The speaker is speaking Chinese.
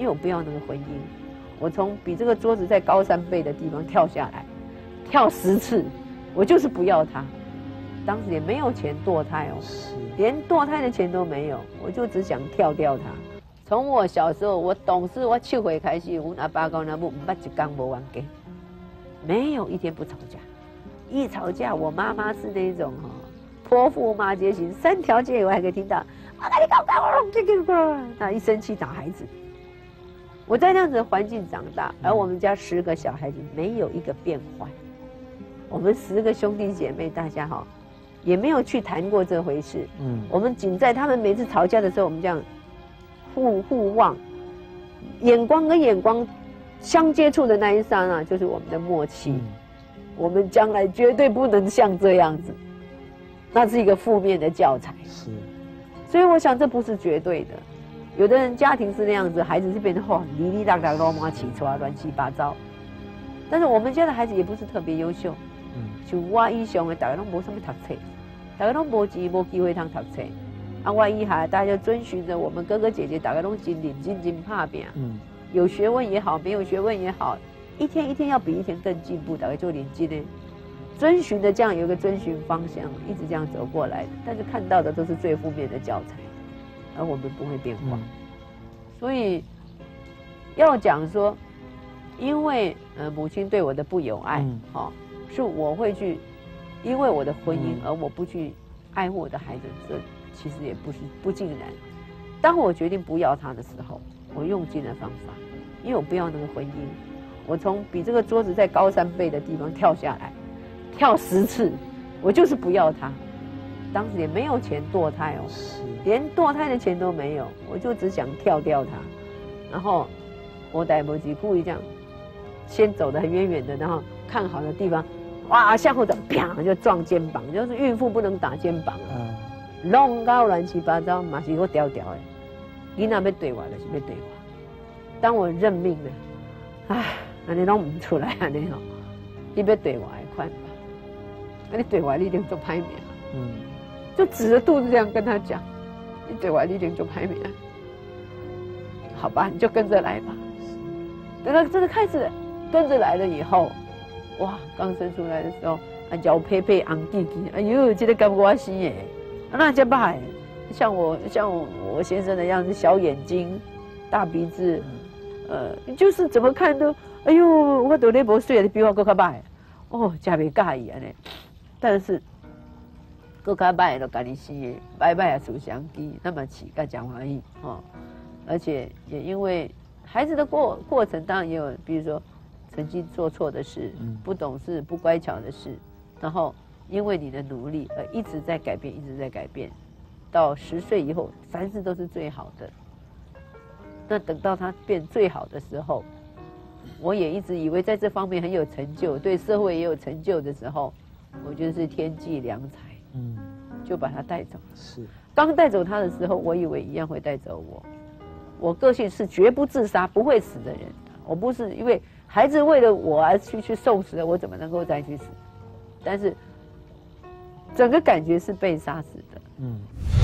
因为我不要那个婚姻。我从比这个桌子再高3倍的地方跳下来，跳10次，我就是不要他。当时也没有钱堕胎哦，连堕胎的钱都没有，我就只想跳掉他。从我小时候，我懂事，我7岁开始，我阿爸跟我母不一天不完给，没有一天不吵架。一吵架，我妈妈是那种泼妇骂街型，3条街我还可以听到，我跟你搞搞这个，他一生气打孩子。我在那样子的环境长大，而我们家10个小孩子没有一个变坏。我们10个兄弟姐妹，大家也没有去谈过这回事。我们仅在他们每次吵架的时候，我们这样互望，眼光跟眼光相接触的那一刹那，就是我们的默契。我们将来绝对不能像这样子，那是一个负面的教材。是，所以我想这不是绝对的。有的人家庭是那样子，孩子是变成哩哩啦啦乱麻起床乱七八糟。但是我们家的孩子也不是特别优秀。像我以上的大家都没什么读册，大家都没钱没机会通读册。我以下大家就遵循着我们哥哥姐姐，大家都真认真真打拼。有学问也好，没有学问也好，一天一天要比一天更进步，大概就认真的遵循的这样有一个遵循方向，一直这样走过来的。但是看到的都是最负面的教材，而我们不会变化。所以要讲说，因为母亲对我的不友爱，是我会去因为我的婚姻而我不去爱护我的孩子，这其实也不尽然。当我决定不要他的时候，我用尽了方法，因为我不要那个婚姻。我从比这个桌子再高3倍的地方跳下来，跳10次，我就是不要他。当时也没有钱堕胎哦，连堕胎的钱都没有，我就只想跳掉他。然后我带摩吉故意这样，先走得很远远的，然后看好的地方，哇，向后走，啪就撞肩膀，就是孕妇不能打肩膀啊，弄到乱七八糟，嘛是我调调的。囡仔要对我就是要对我，当我认命了，唉，安尼拢唔出来安尼你要对我还快吧？你对我你一定做歹命。就指着肚子这样跟他讲，你对我一定做歹命。好吧，你就跟着来吧。等到真的开始跟着来了以后，哇，刚生出来的时候，脚配配昂弟弟，哎呦，这个干我死耶，那这办？像我先生的样子，小眼睛，大鼻子，就是怎么看都，哎呦，我都那不睡，你比我更加歹，哦，真袂介意安尼。但是，更加歹就家己死的，摆摆也处相机，那么起个讲欢喜哦。而且也因为孩子的过程，当然也有，比如说曾经做错的事，不懂事、不乖巧的事，然后因为你的努力而一直在改变，一直在改变。到10岁以后，凡事都是最好的。那等到他变最好的时候，我也一直以为在这方面很有成就，对社会也有成就的时候，我觉得是天际良才，就把他带走了。是，刚带走他的时候，我以为一样会带走我。我个性是绝不自杀、不会死的人，我不是因为孩子为了我而去送死的，我怎么能够再去死？但是整个感觉是被杀死的。